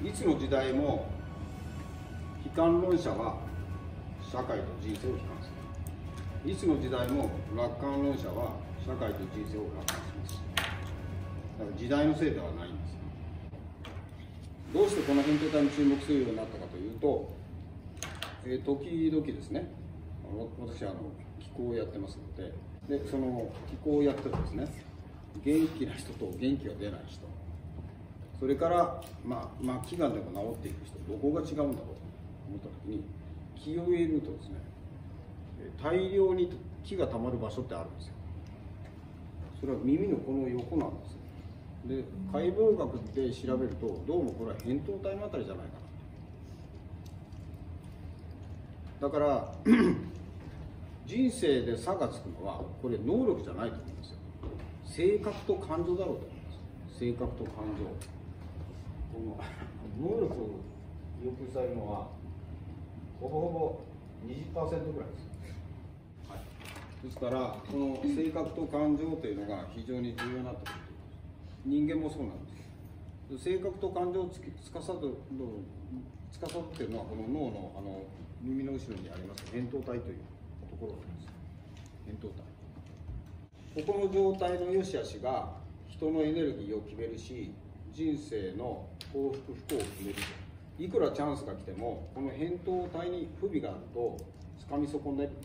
いつの時代も悲観論者は社会と人生を悲観する。いつの時代も楽観論者は社会と人生を楽観します。だから時代のせいではないんです。どうしてこの扁桃体に注目するようになったかというと、時々ですね、私は気候をやってますので、その気候をやってですね、元気な人と元気が出ない人、それから気がんでも治っていく人、どこが違うんだろうと思ったときに、気を入れるとですね、大量に気がたまる場所ってあるんですよ。それは耳のこの横なんですよ。で、解剖学で調べると、どうもこれは扁桃体のあたりじゃないかな。だから人生で差がつくのはこれ能力じゃないと思うんですよ。性格と感情だろうと思います。性格と感情。この能力を要求されるのはほぼほぼ 20% ぐらいです。はい、ですからこの性格と感情というのが非常に重要になってくる。人間もそうなんです。性格と感情を司っているのはこの脳の耳の後ろにあります扁桃体というところなんです。扁桃体。ここの状態の良し悪しが人のエネルギーを決めるし、人生の幸福不幸を決めると。いくらチャンスが来てもこの扁桃体に不備があると掴み損ねるっていう。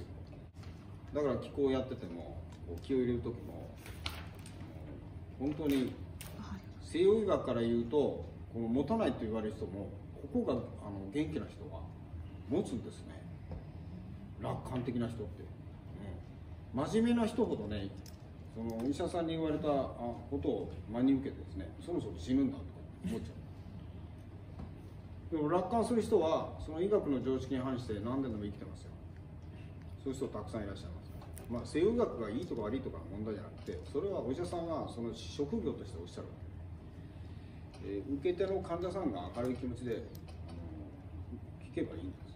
だから気候をやってても気を入れる時も本当に西洋医学から言うとこの持たないと言われる人もここが元気な人は持つんですね。楽観的な人って、真面目な人ほどね、そのお医者さんに言われたことを真に受けてですね、そろそろ死ぬんだとか思っちゃう。でも楽観する人はその医学の常識に反して何年でも生きてますよ。そういう人たくさんいらっしゃいます。西洋医学がいいとか悪いとかの問題じゃなくて、それはお医者さんはその職業としておっしゃる。受け手の患者さんが明るい気持ちで聞けばいいんです。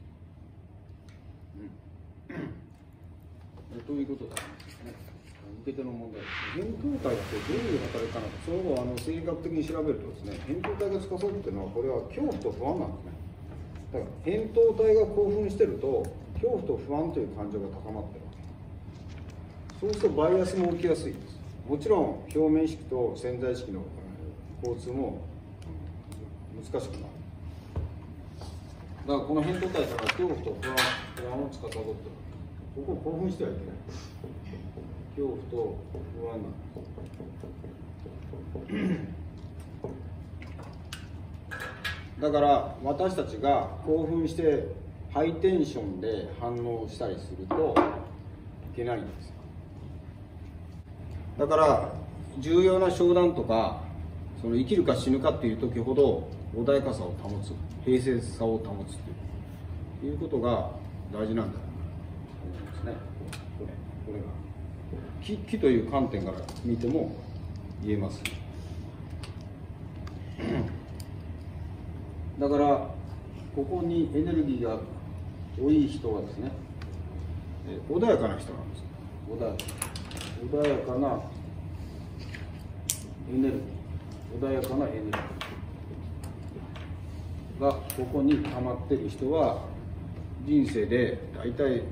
ということだですね。受け手の問題。扁桃体ってどういう働きかなと、その後生理学的に調べるとですね、扁桃体が司っているのはこれは恐怖と不安なんですね。だから扁桃体が興奮してると恐怖と不安という感情が高まってるわけ。そうするとバイアスも起きやすいです。もちろん表面意識と潜在意識の交通も難しくなる。だからこの扁桃体から恐怖と不安を司っている。ここ興奮してはいけない。恐怖と不安なんです。だから私たちが興奮してハイテンションで反応したりするといけないんですよ。だから重要な商談とかその生きるか死ぬかっていう時ほど穏やかさを保つ、平静さを保つということが大事なんだと思いますね。これが気という観点から見ても言えます。だからここにエネルギーが多い人はですね、穏やかな人なんです。穏やかなエネルギー、穏やかなエネルギーがここに溜まっている人は人生で大体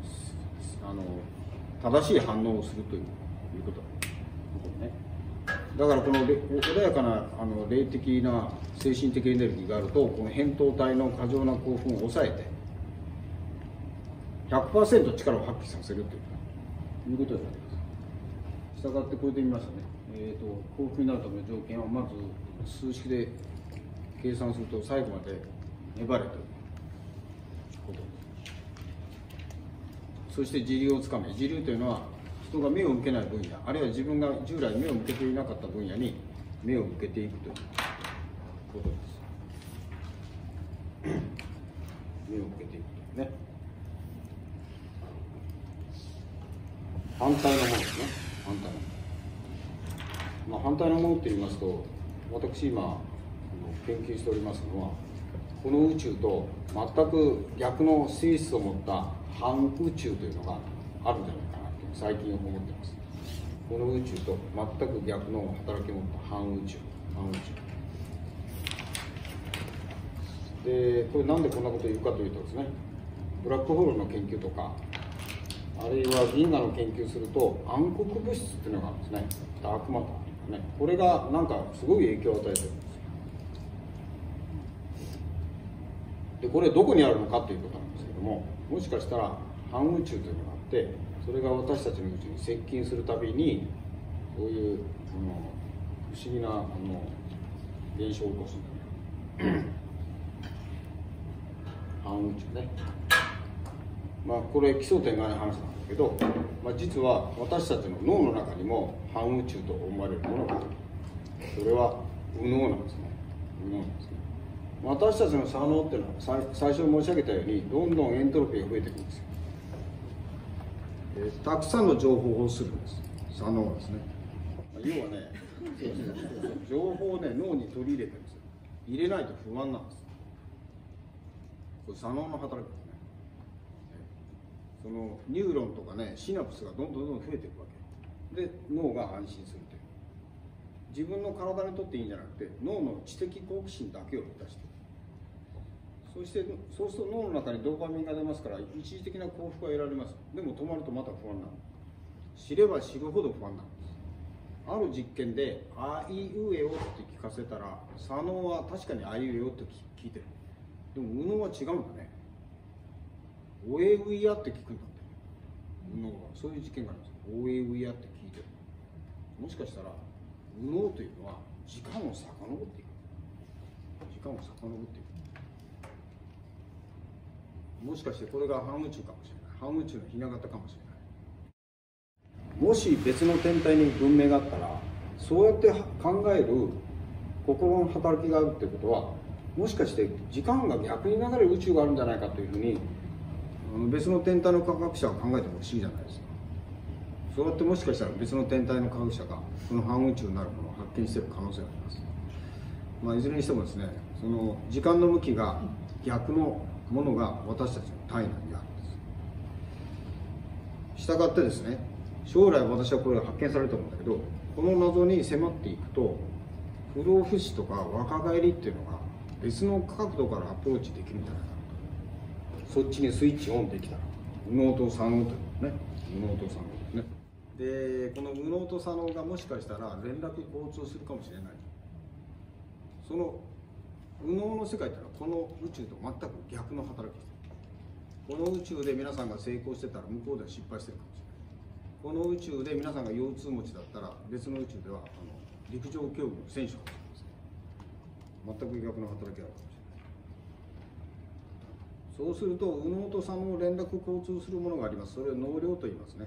正しい反応をするということですね。だからこの穏やかな霊的な精神的エネルギーがあるとこの扁桃体の過剰な興奮を抑えて 100% 力を発揮させるということになります。したがってこれで見ましたね。幸福になるための条件はまず数式で計算すると最後まで粘れということです。そして自流をつかめ。自流というのは人が目を向けない分野、あるいは自分が従来目を向けていなかった分野に目を向けていくということです。目を向けていくというね。反対のものですね。反対のもの。反対のものと言いますと、私今研究しておりますのは、この宇宙と全く逆の性質を持った反宇宙というのがあるんじゃないかなと最近思っています。この宇宙と全く逆の働きを持った反宇宙。 でこれなんでこんなこと言うかというとですね、ブラックホールの研究とか、あるいは銀河の研究すると暗黒物質っていうのがあるんですね。ダークマターとかね、これがなんかすごい影響を与えてるんです。でこれどこにあるのかということなんですけども、もしかしたら半宇宙というのがあって、それが私たちの宇宙に接近するたびにそういう不思議な現象を起こすんだよ。半宇宙ね。まあこれ奇想天外な話なんだけど、まあ、実は私たちの脳の中にも半宇宙と思われるものがある。それは右脳なんですね。右脳なんですね。私たちの左脳っていうのは最初に申し上げたようにどんどんエントロピーが増えていくんですよ。たくさんの情報を欲するんです。左脳はですね。要はね、情報をね脳に取り入れてるんですよ。入れないと不安なんです。これ左脳の働きですね。そのニューロンとかねシナプスがどんどん増えていくわけで、脳が安心するという。自分の体にとっていいんじゃなくて脳の知的好奇心だけを満たしている。そうすると脳の中にドーパミンが出ますから、一時的な幸福が得られます。でも止まるとまた不安になる。知れば知るほど不安なんです。ある実験で「あいうえお」って聞かせたら、左脳は確かに「あいうえお」って聞いてる。でも右脳は違うんだね。おえういやって聞くんだって。右脳はそういう実験があるんですよ。おえういやって聞いてる。もしかしたら右脳というのは時間を遡っていく。時間を遡っていく。もしかしてこれが半宇宙かもしれない。半宇宙のひな形かもしれない。もし別の天体に文明があったら、そうやって考える心の働きがあるってことは、もしかして時間が逆に流れる宇宙があるんじゃないかというふうに別の天体の科学者は考えてほしいじゃないですか。そうやってもしかしたら別の天体の科学者がこの半宇宙になるものを発見している可能性があります。まあ、いずれにしてもですね、その時間の向きが逆のものが私たちの体内にあるんです。したがってですね、将来私はこれが発見されると思うんだけど、この謎に迫っていくと不老不死とか若返りっていうのが別の角度からアプローチできるんじゃないかなと。そっちにスイッチオンできたら、右脳と左脳というね、右脳と左脳ですね。でこの右脳と左脳がもしかしたら連絡交通するかもしれない。その右脳の世界っていうのはこの宇宙と全く逆の働きです。この宇宙で皆さんが成功してたら向こうでは失敗してるかもしれない。この宇宙で皆さんが腰痛持ちだったら別の宇宙では陸上競技の選手かもしれません。全く逆の働きがあるかもしれない。そうすると右脳と左脳を連絡交通するものがあります。それを脳梁と言いますね。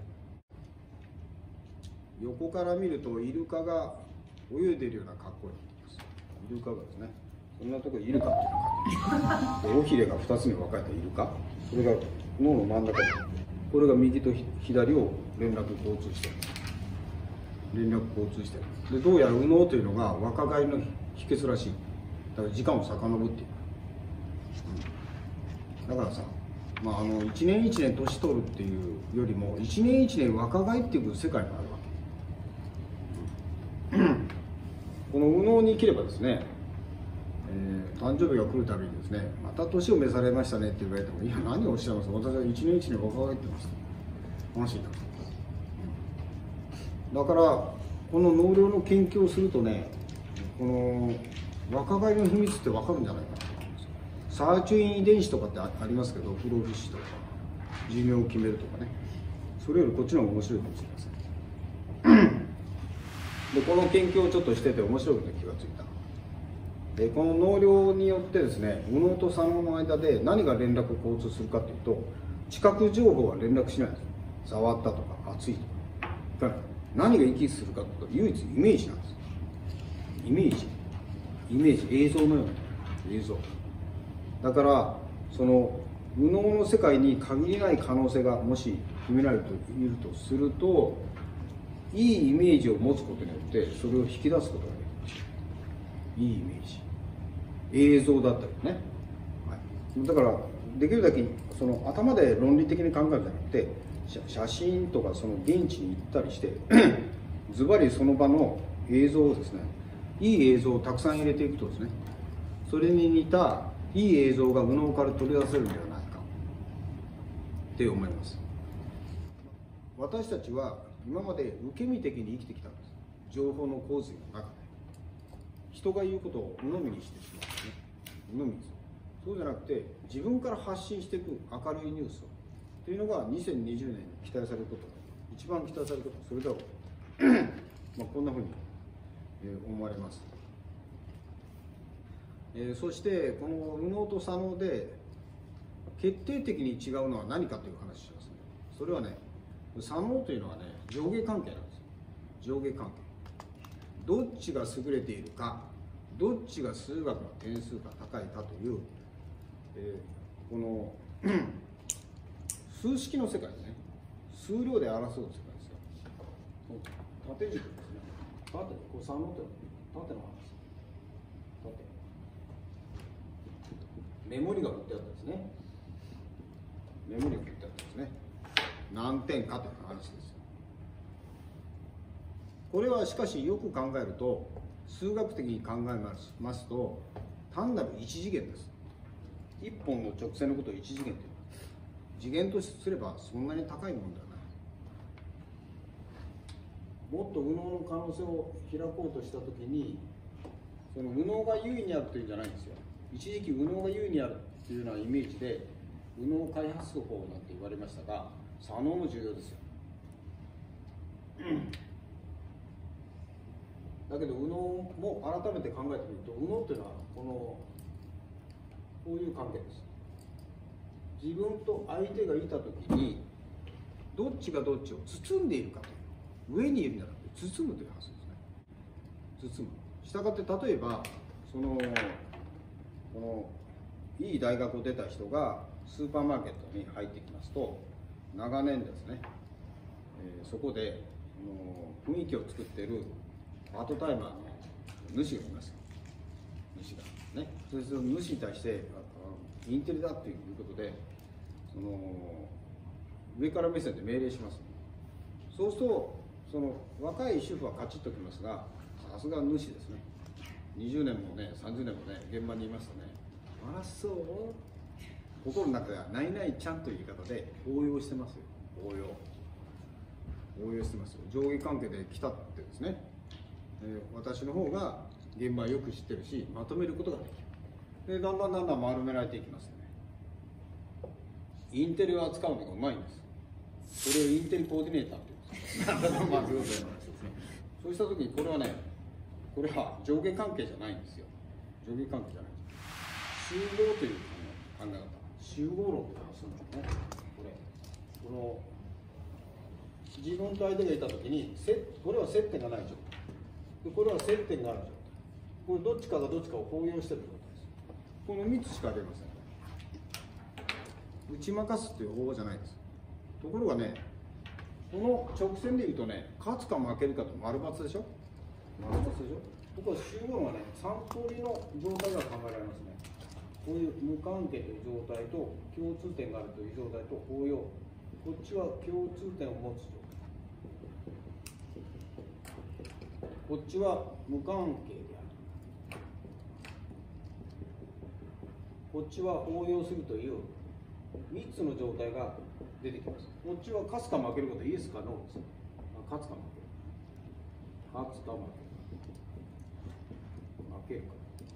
横から見るとイルカが泳いでいるような格好になっています。イルカがですね、そんなところにイルカっていうのが尾ひれが2つに分かれたイルカ、それが脳の真ん中に、これが右と左を連絡交通してる。でどうやら右脳というのが若返りの秘訣らしい。だから時間を遡っていく、だからさ、まあ、一年一年年取るっていうよりも一年一年若返っていく世界があるわけ、この右脳に生きればですね、誕生日が来るたびにですね、また年を召されましたねって言われても、いや何をおっしゃいますか、私は一年一年若返ってますと話になる。だからこの脳梁の研究をするとね、この若返りの秘密って分かるんじゃないかなと思います。サーチュイン遺伝子とかってありますけど、不老不死とか寿命を決めるとかね、それよりこっちの方が面白いかもしれません。でこの研究をちょっとしてて面白いことに気がついた。でこの脳梁によってですね、右脳と左脳の間で何が連絡を交通するかというと、知覚情報は連絡しないんです。触ったとか熱いとか、何が行き来するかというと唯一イメージなんです。イメージ、映像のような映像だから、その右脳の世界に限りない可能性がもし秘められているとすると、いいイメージを持つことによってそれを引き出すことができる。いいイメージ、映像だったりね、はい、だからできるだけその頭で論理的に考えるんじゃなくて、写真とかその現地に行ったりしてズバリその場の映像をですね、いい映像をたくさん入れていくとですね、それに似たいい映像が右脳から取り出せるんではないかって思います。私たちは今まで受け身的に生きてきたんです。情報の洪水の中で人が言うことを鵜呑みにしてしまうんですね。鵜呑みです。そうじゃなくて自分から発信していく明るいニュースをというのが2020年に期待されること、一番期待されること、それだろうこんなふうに思われます。そしてこの右脳と左脳で決定的に違うのは何かという話をしますね。それはね、左脳というのはね、上下関係なんですよ。上下関係。どっちが優れているか、どっちが数学の点数が高いかという、この数式の世界ですね。数量で争う世界ですよ。縦軸ですね。縦、こう左脳って縦の話。メモリが振ってあったんですね。メモリが振ってあったんですね。何点かという話ですよ。これはしかしよく考えると、数学的に考えますと、単なる一次元です。一本の直線のことを一次元という。次元とすればそんなに高いものではない。もっと右脳の可能性を開こうとしたときに、その右脳が優位にあるというんじゃないんですよ。一時期右脳が優位にあるというようなイメージで右脳開発法なんて言われましたが、左脳も重要ですよ。だけど右脳も改めて考えてみると、右脳というのはこういう関係です。自分と相手がいたときにどっちがどっちを包んでいるかという、上にいるんじゃなくて包むという発想ですね。包む。したがって例えばこのいい大学を出た人がスーパーマーケットに入ってきますと、長年ですね、そこで雰囲気を作っているパートタイマーの主がいます。主がね、その主に対してインテリだということで上から目線で命令します。そうするとその若い主婦はカチッときますが、さすが主ですね。20年もね、30年もね、現場にいますとね、あらそう、心の中ではないないちゃんという言い方で応用してますよ。応用してますよ。上下関係で来たってですね、私の方が現場をよく知ってるし、まとめることができる。でだんだん丸められていきますよね。インテリを扱うのがうまいんです。それをインテリコーディネーターって言うんですよ。まあそういうことですね。そうした時にこれはね、これは上下関係じゃないんですよ。上下関係じゃない。集合という考え方。集合論という話なんですね。この自分と相手がいたときに、これは接点がない状態。これは接点がある状態。これどっちかがどっちかを包容している状態です。この3つしか出ません。打ち負かすという方法じゃないです。ところがね、この直線でいうとね、勝つか負けるかと丸×でしょ。丸×でしょ。ここは集合論はね、3通りの状態が考えられますね。こういう無関係という状態と共通点があるという状態と応用。こっちは共通点を持つ状態。こっちは無関係である。こっちは応用するという3つの状態が出てきます。こっちは勝つか負けることイエスかノーです。勝つか負ける。勝つか負ける。負けるか。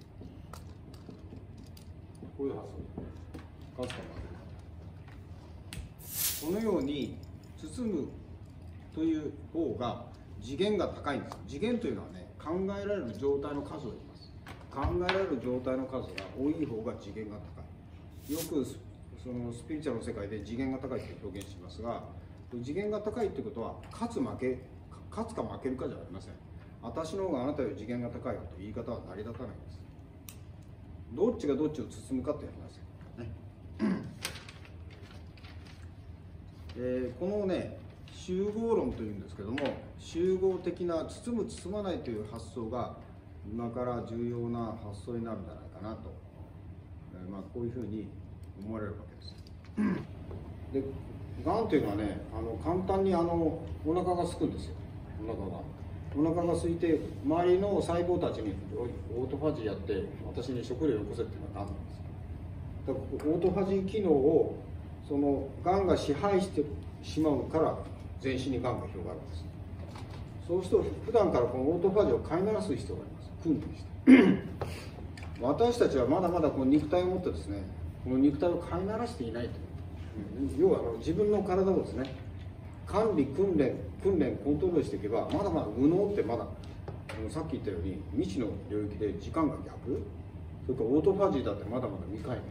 こういう発想。勝つか負ける。このように包むという方が次元が高いんです。次元というのはね、考えられる状態の数を言います。考えられる状態の数が多い方が次元が高い。よくそのスピリチュアルの世界で次元が高いという表現しますが、次元が高いということは勝つか負けるかじゃありません。私の方があなたより次元が高いよという言い方は成り立たないんです。どっちがどっちを包むかという話ですね。このね、集合論というんですけども、集合的な包む包まないという発想が今から重要な発想になるんじゃないかなと、こういうふうに思われるわけです。で、がんというのはね、簡単にお腹が空くんですよ。お腹が空いて、周りの細胞たちにオートファジーやって私に食料をよこせっていうのは何なんですか。 だからオートファジー機能をそのがんが支配してしまうから全身にがんが広がるんです。そうすると普段からこのオートファジーを飼いならす必要があります。訓練して私たちはまだまだこの肉体を持ってですね、この肉体を飼いならしていないと、要は自分の体をですね管理訓練コントロールしていけば、まだまだ無能ってまださっき言ったように未知の領域で時間が逆、それからオートファジーだってまだまだ未解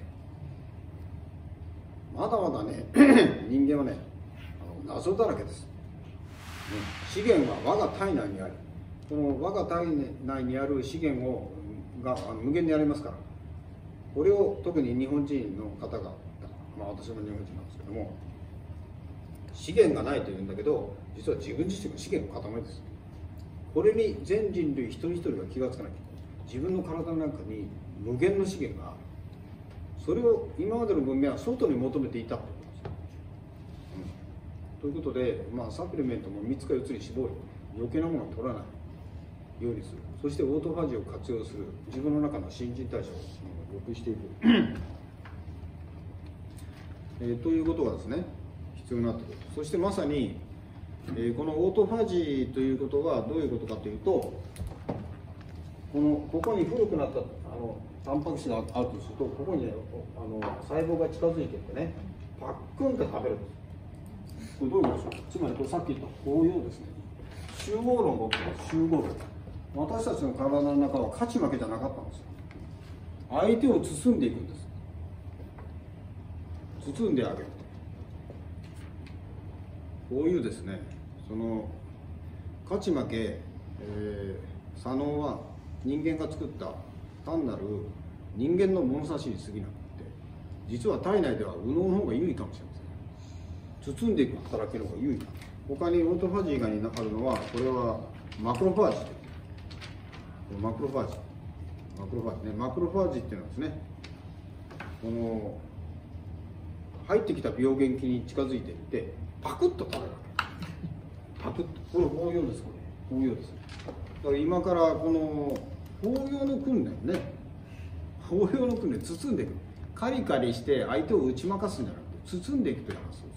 明、まだまだね人間はね謎だらけです。資源は我が体内にあり、この我が体内にある資源が無限にありますから、これを特に日本人の方が、私も日本人なんですけども、資源がないというんだけど、実は自分自身が資源の塊です。これに全人類一人一人が気がつかなきゃいけない。自分の体の中に無限の資源がある。それを今までの文明は外に求めていたということです。ということで、サプリメントも3つか4つに絞り、余計なものを取らないようにする。そしてオートファジーを活用する。自分の中の新陳代謝を良くしていく。ということがですね、必要になってくる。そしてまさに、このオートファジーということはどういうことかというと、ここに古くなったタンパク質があるとすると、ここにね細胞が近づいていってね、パックンって食べるんです。これどういうことでしょう。つまりこれさっき言った包容ですね。集合論が起きてます。集合論。私たちの体の中は勝ち負けじゃなかったんですよ。相手を包んでいくんです。包んであげる。こういうですね、その勝ち負け、左脳は人間が作った単なる人間の物差しに過ぎなくて、実は体内では右脳の方が有利かもしれません。包んでいく働きの方が有利。他にオートファジー以外にあるのは、これはマクロファージ。マクロファージね。マクロファージっていうのはですね、この入ってきた病原菌に近づいていってパクッと食べるわけ。パクッと。これ包容です。これ包容です。だから今からこの包容の訓練ね、包容の訓練、包んでいく。カリカリして相手を打ち負かすんじゃなくて包んでいくという話。